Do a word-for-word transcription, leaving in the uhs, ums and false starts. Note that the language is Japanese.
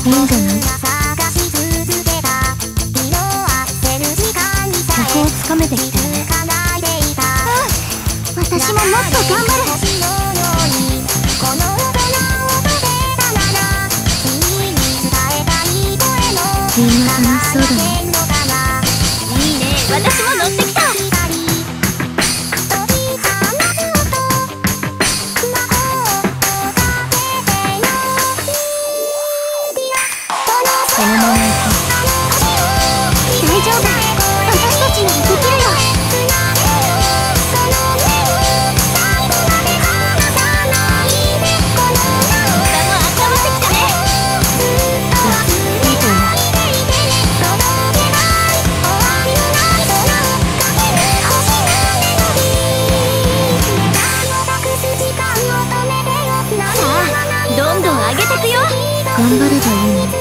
いいんじゃない？客をつかめてきたよね。 うん、私ももっと頑張る。 みんな楽しそうだね。 いいね、私も乗ってきた。 このまま行こ大丈夫、私たちならできるよ。 頑張ればいいの。